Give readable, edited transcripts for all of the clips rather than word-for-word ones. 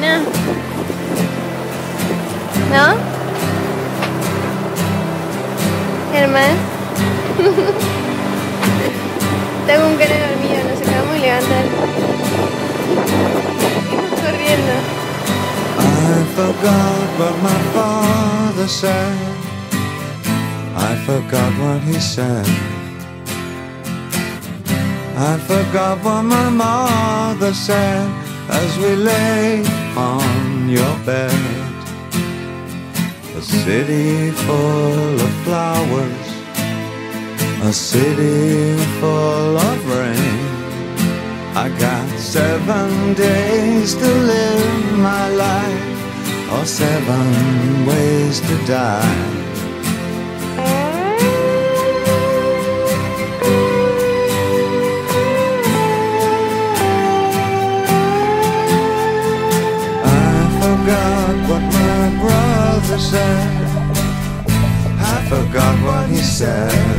Argentina? ¿No? Germán. Está con cara dormido, nos acabamos de levantar. Estamos corriendo. I forgot what my father said. I forgot what he said. I forgot what my mother said as we lay on your bed. A city full of flowers, a city full of rain. I got 7 days to live my life, or 7 ways to die. What my brother said, I forgot what he said.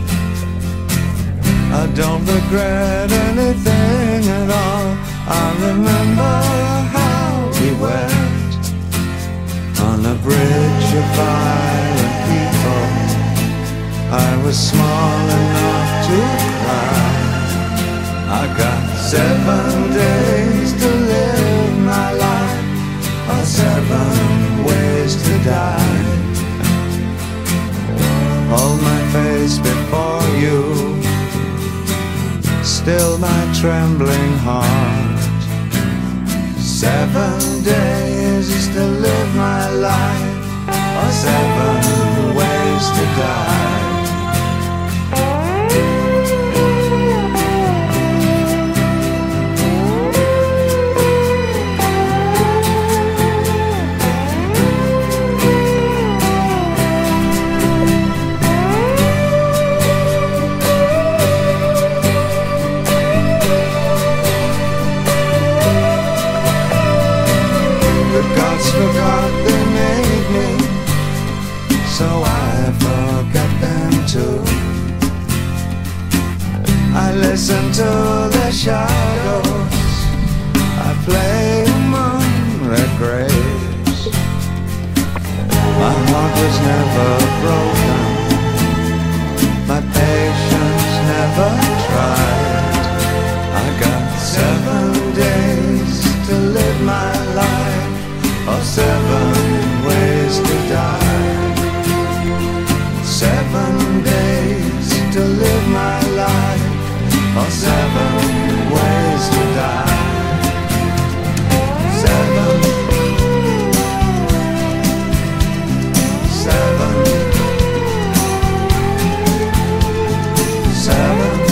I don't regret anything at all. I remember how we went on a bridge of violent people. I was small enough to cry. I got 7 days to live my life, or 7 ways to die. Hold my face before you, still my trembling heart. 7 days to live my life, or 7 ways to die. Forgot they made me, so I forgot them too. I listen to their shadows, I play among their graves. My heart was never broken, my patience never tried. I got 7 days to live my life, or 7 ways to die. 7 days to live my life, or 7 ways to die. 7, 7, 7.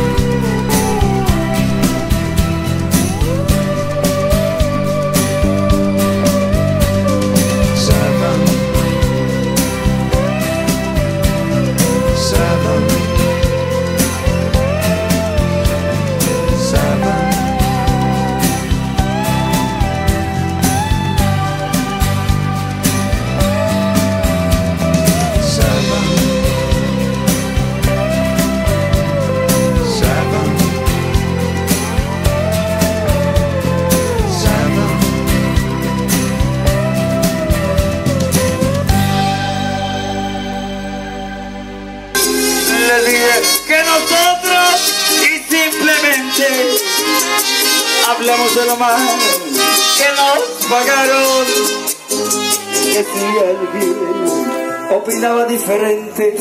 Que nosotros y simplemente hablamos de lo mal que nos pagaron. Que si alguien opinaba diferente,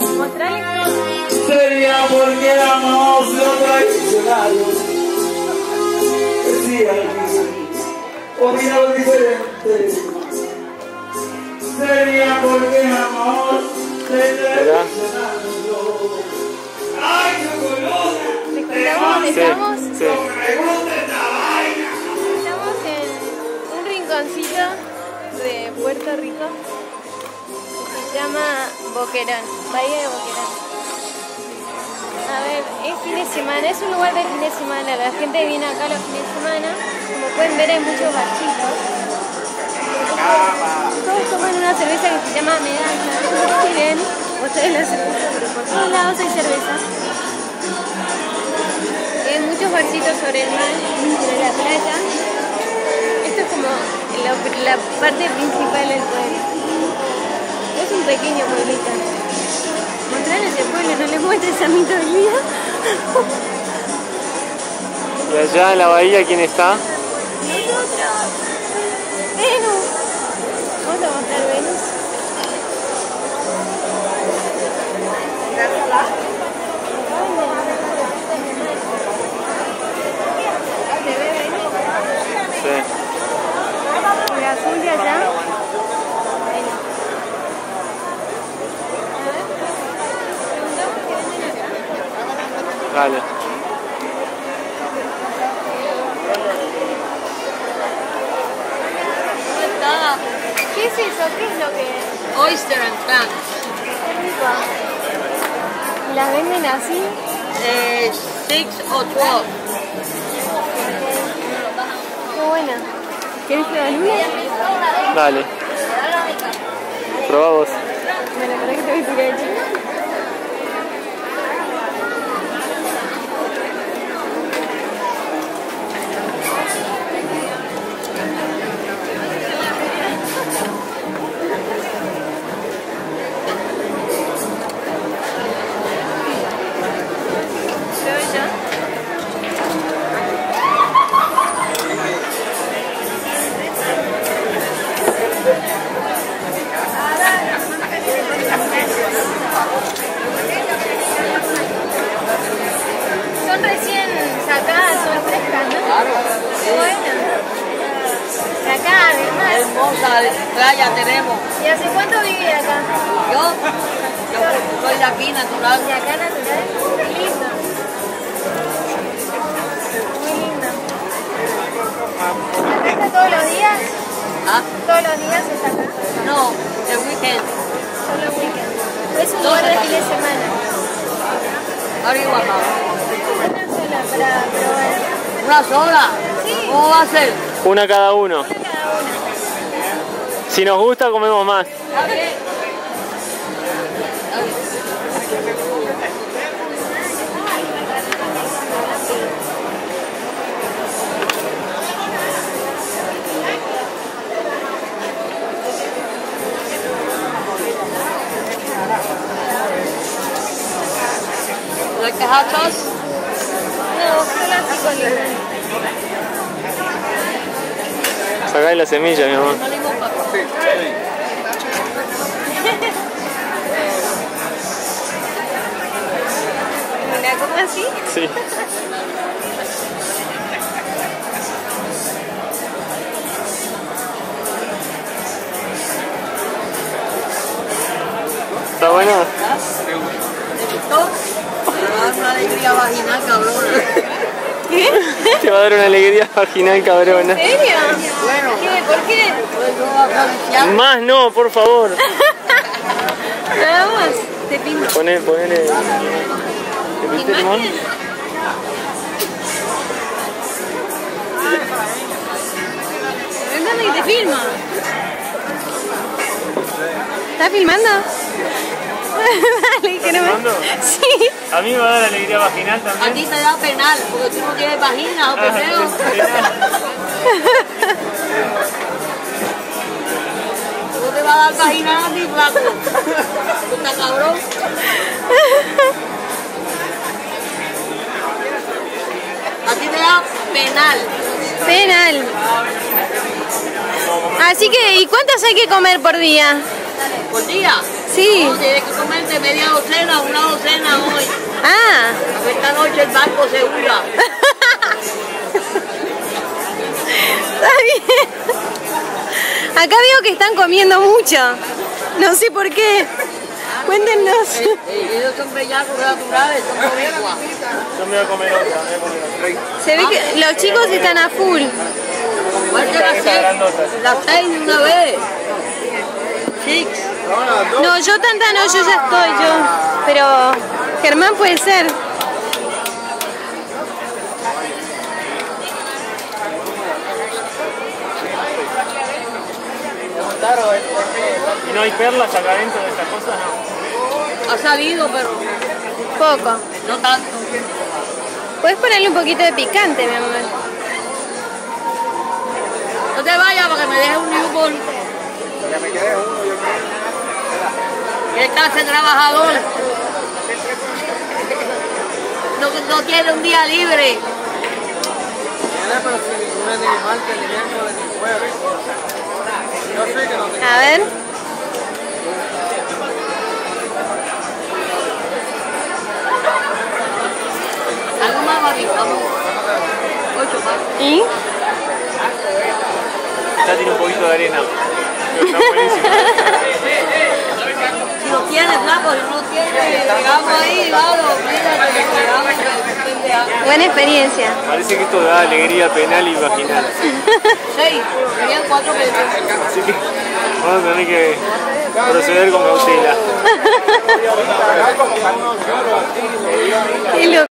sería porque éramos los traicionados. Que si alguien opinaba diferente, sería porque éramos traicionados. ¡Ay, qué colona! Estamos en un rinconcito de Puerto Rico que se llama Boquerón, Bahía de Boquerón. A ver, es fin de semana, es un lugar de fin de semana, la gente viene acá los fines de semana. Como pueden ver hay muchos barcitos. Todos toman una cerveza que se llama Medalla. Si ven, ustedes la cerveza, pero por todos lados hay cerveza. Hay muchos barcitos sobre el mar, sobre la playa. Esto es como la parte principal del pueblo. Es un pequeño pueblito. Mostrarle ese pueblo, no le muestres a mí todo el día. Y allá en la bahía, ¿quién está? Nosotros. Venus. Vamos a mostrar Venus. ¿Se ve Venus? Sí. El azul de allá. Venus. Dale. ¿Qué es eso? ¿Qué es lo que es? Oyster and clams. Qué rico. ¿Y las venden así? 6 o 12. Qué buena. ¿Quieres probar una? Dale. Probá vos. Bueno, para que te voy a tirar el chico. Son recién sacadas, son frescas, ¿no? Qué bueno. Acá, del mar. Hermosa playa tenemos. ¿Y hace cuánto viví acá? Yo soy de aquí, natural. ¿Y acá natural? Qué lindo. Muy lindo. ¿Acá está todos los días? ¿Ah? ¿Todos los días está acá? No, el weekend. Solo weekend. Es un lugar de fin de semana. Arriba, Una sola para probar. ¿una sola? Sí. ¿Cómo va a ser? Una cada uno. Una cada una. Si nos gusta, comemos más. Está bien. Like the hot sauce? No, solo así con limón. Sacá la semilla, mi amor. No limón, papá. Mira, ¿cómo así? Sí. ¿Está bueno? ¿Te gustó? Me va a dar una alegría vaginal, cabrona. ¿Qué? Te va a dar una alegría vaginal, cabrona. ¿En serio? Bueno. ¿Qué? ¿Por qué? Pues yo voy a acariciar. Más no, por favor. Nada más. Te pinto. Ponele. ¿Te viste limón? ¿Imagen? Cuéntame y te filmo. ¿Estás filmando? Dale, que no me... ¿Filmando? Sí. A mí me va a dar alegría vaginal A también. ti te da penal, porque tú no tienes vagina o pepeo. ¿Cómo te va a dar vagina a ti, flaco? ¿Tú estás cabrón? A ti te da penal. Penal. Así que, ¿y cuántas hay que comer por día? ¿Por día? Sí. No, tienes que comerte media docena, una docena hoy. Ah. A ver, esta noche el barco se hunda. Está bien. Acá veo que están comiendo mucho. No sé por qué. Cuéntenos. Ellos son bellacos naturales, son boricuas. Yo me voy a comer otra. Se ve que los chicos están a full. ¿Cuál será las 6 de una vez? Sí. No, yo tanta no, yo ya estoy, yo. Pero Germán puede ser. ¿Y no hay perlas acá dentro de estas cosas? No. Ha salido, pero Poco. no tanto. Puedes ponerle un poquito de picante, mi amor. No te vayas porque me dejes un newborn. Que me quede uno, yo creo. ¿Qué clase de trabajador? No tiene un día libre. Pero si ningún animal que ni miércoles ni jueves. Yo sé que no te... A ver. Algo más, papi, vamos. 8 más. ¿Y? Ya tiene un poquito de arena. Pero está buenísimo. Si lo tienes, flaco, si no lo tienes, llegamos ahí, vamos, llegamos. Buena experiencia. Parece que esto da alegría penal y vaginal. 6, serían 4 pesos. Así que vamos a tener que proceder con cautela. Qué loco.